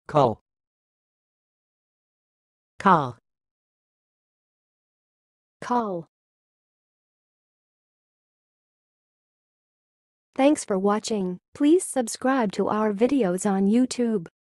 Call. Call. Call. Thanks for watching. Please subscribe to our videos on YouTube.